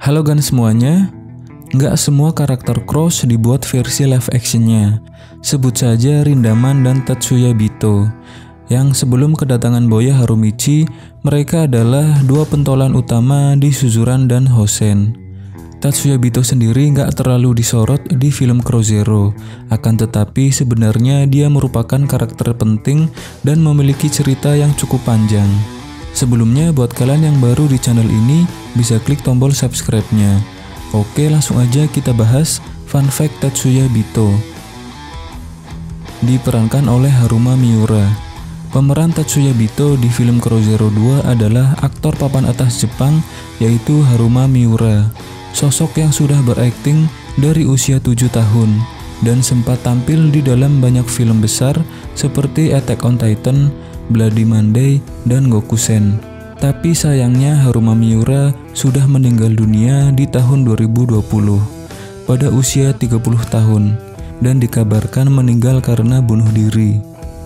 Halo gan semuanya, nggak semua karakter Cross dibuat versi live actionnya. Sebut saja Rindaman dan Tatsuya Bito. Yang sebelum kedatangan Boya Harumichi, mereka adalah dua pentolan utama di Suzuran dan Hosen. Tatsuya Bito sendiri nggak terlalu disorot di film CrossZero, akan tetapi sebenarnya dia merupakan karakter penting dan memiliki cerita yang cukup panjang. Sebelumnya, buat kalian yang baru di channel ini, bisa klik tombol subscribe-nya. Oke, langsung aja kita bahas fun fact Tatsuya Bito. Diperankan oleh Haruma Miura. Pemeran Tatsuya Bito di film CrossZero 2 adalah aktor papan atas Jepang, yaitu Haruma Miura. Sosok yang sudah berakting dari usia 7 tahun, dan sempat tampil di dalam banyak film besar seperti Attack on Titan, Bloody Monday, dan Gokusen. Tapi sayangnya Haruma Miura sudah meninggal dunia di tahun 2020 pada usia 30 tahun dan dikabarkan meninggal karena bunuh diri.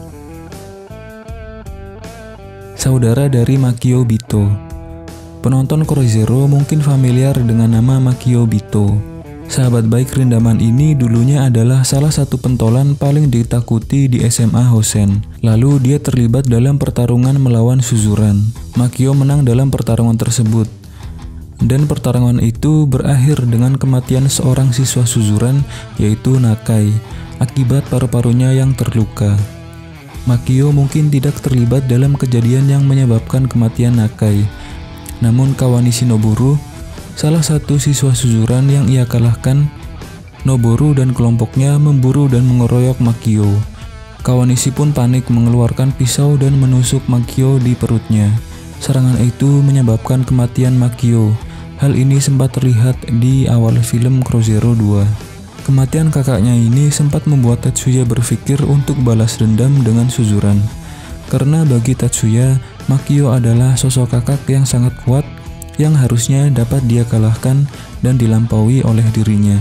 Saudara dari Makio Bito. Penonton CrossZero mungkin familiar dengan nama Makio Bito. Sahabat baik Rindaman ini dulunya adalah salah satu pentolan paling ditakuti di SMA Hosen. Lalu dia terlibat dalam pertarungan melawan Suzuran. Makio menang dalam pertarungan tersebut. Dan pertarungan itu berakhir dengan kematian seorang siswa Suzuran, yaitu Nakai, akibat paru-parunya yang terluka. Makio mungkin tidak terlibat dalam kejadian yang menyebabkan kematian Nakai. Namun Kawanishi Noboru, salah satu siswa Suzuran yang ia kalahkan, Noboru dan kelompoknya memburu dan mengeroyok Makio. Kawanishi pun panik mengeluarkan pisau dan menusuk Makio di perutnya. Serangan itu menyebabkan kematian Makio. Hal ini sempat terlihat di awal film CrossZero 2. Kematian kakaknya ini sempat membuat Tatsuya berpikir untuk balas dendam dengan Suzuran. Karena bagi Tatsuya, Makio adalah sosok kakak yang sangat kuat yang harusnya dapat dia kalahkan dan dilampaui oleh dirinya.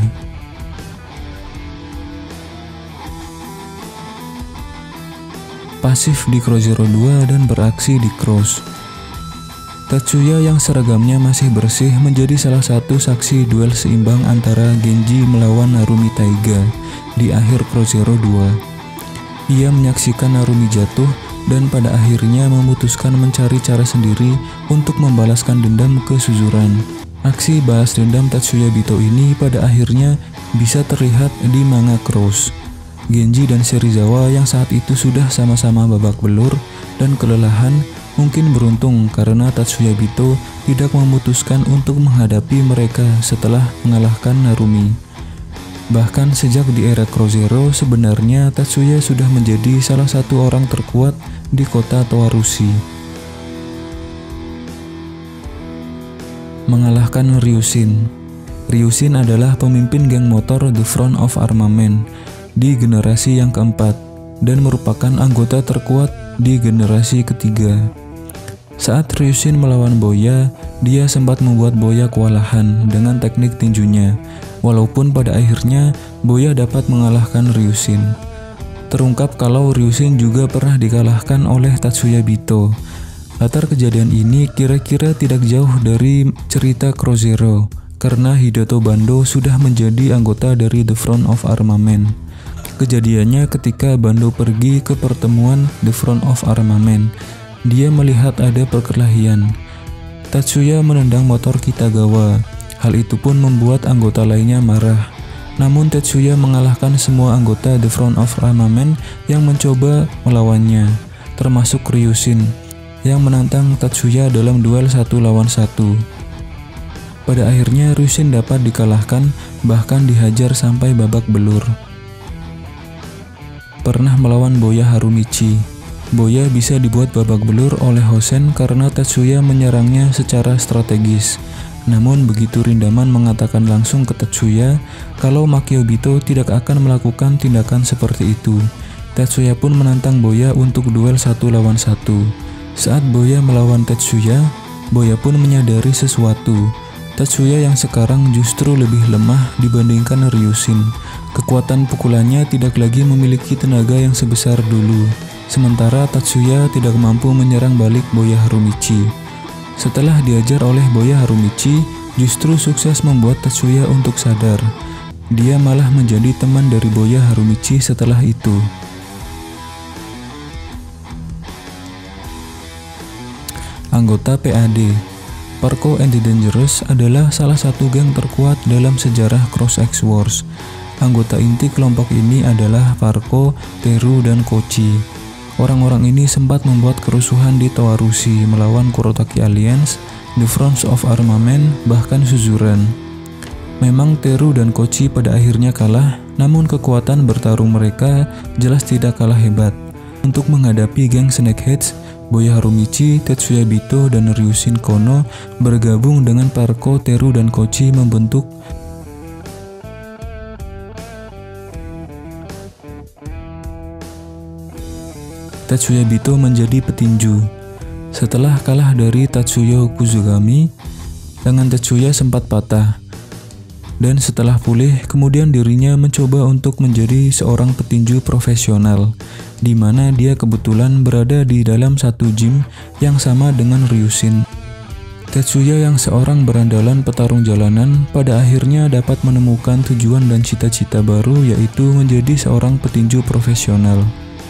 Pasif di CrossZero 2 dan beraksi di Cross. Tatsuya yang seragamnya masih bersih menjadi salah satu saksi duel seimbang antara Genji melawan Narumi Taiga di akhir CrossZero 2. Ia menyaksikan Narumi jatuh dan pada akhirnya memutuskan mencari cara sendiri untuk membalaskan dendam ke Suzuran. Aksi balas dendam Tatsuya Bito ini pada akhirnya bisa terlihat di manga Cross. Genji dan Serizawa yang saat itu sudah sama-sama babak belur dan kelelahan mungkin beruntung karena Tatsuya Bito tidak memutuskan untuk menghadapi mereka setelah mengalahkan Narumi. Bahkan sejak di era CrossZero, sebenarnya Tatsuya sudah menjadi salah satu orang terkuat di kota Towarushi. Mengalahkan Ryushin. Ryushin adalah pemimpin geng motor The Front of Armament di generasi yang keempat dan merupakan anggota terkuat di generasi ketiga. Saat Ryushin melawan Boya, dia sempat membuat Boya kewalahan dengan teknik tinjunya. Walaupun pada akhirnya Boya dapat mengalahkan Ryushin. Terungkap kalau Ryushin juga pernah dikalahkan oleh Tatsuya Bito. Latar kejadian ini kira-kira tidak jauh dari cerita CrossZero, karena Hidato Bando sudah menjadi anggota dari The Front of Armament. Kejadiannya ketika Bando pergi ke pertemuan The Front of Armament, dia melihat ada perkelahian. Tatsuya menendang motor Kitagawa. Hal itu pun membuat anggota lainnya marah. Namun Tatsuya mengalahkan semua anggota The Front of Armament yang mencoba melawannya, termasuk Ryushin yang menantang Tatsuya dalam duel 1 lawan 1. Pada akhirnya Ryushin dapat dikalahkan, bahkan dihajar sampai babak belur. Pernah melawan Boya Harumichi. Boya bisa dibuat babak belur oleh Hosen karena Tatsuya menyerangnya secara strategis. Namun begitu Rindaman mengatakan langsung ke Tatsuya kalau Makio Bito tidak akan melakukan tindakan seperti itu, Tatsuya pun menantang Boya untuk duel 1 lawan 1. Saat Boya melawan Tatsuya, Boya pun menyadari sesuatu. Tatsuya yang sekarang justru lebih lemah dibandingkan Ryushin. Kekuatan pukulannya tidak lagi memiliki tenaga yang sebesar dulu. Sementara Tatsuya tidak mampu menyerang balik Boya Harumichi. Setelah diajar oleh Boya Harumichi, Justru sukses membuat Tetsuya untuk sadar. Dia malah menjadi teman dari Boya Harumichi setelah itu. Anggota PAD, Parko and the Dangerous adalah salah satu geng terkuat dalam sejarah Cross X Wars. Anggota inti kelompok ini adalah Parko, Teru, dan Kochi. Orang-orang ini sempat membuat kerusuhan di Tawarushi melawan Kurotaki Alliance, The Fronts of Armament, bahkan Suzuran. Memang Teru dan Kochi pada akhirnya kalah, namun kekuatan bertarung mereka jelas tidak kalah hebat. Untuk menghadapi geng Snakeheads, Boya Harumichi, Tetsuya Bito, dan Ryushin Kono bergabung dengan Parko, Teru, dan Kochi membentuk Tetsuya Bito menjadi petinju. Setelah kalah dari Tatsuya Kuzugami, tangan Tetsuya sempat patah. Dan setelah pulih, kemudian dirinya mencoba untuk menjadi seorang petinju profesional, di mana dia kebetulan berada di dalam satu gym yang sama dengan Ryushin. Tetsuya yang seorang berandalan petarung jalanan pada akhirnya dapat menemukan tujuan dan cita-cita baru, yaitu menjadi seorang petinju profesional.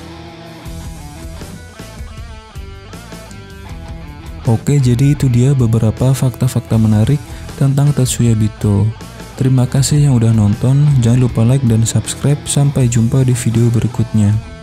Oke, jadi itu dia beberapa fakta-fakta menarik tentang Tetsuya Bito. Terima kasih yang udah nonton, jangan lupa like dan subscribe, sampai jumpa di video berikutnya.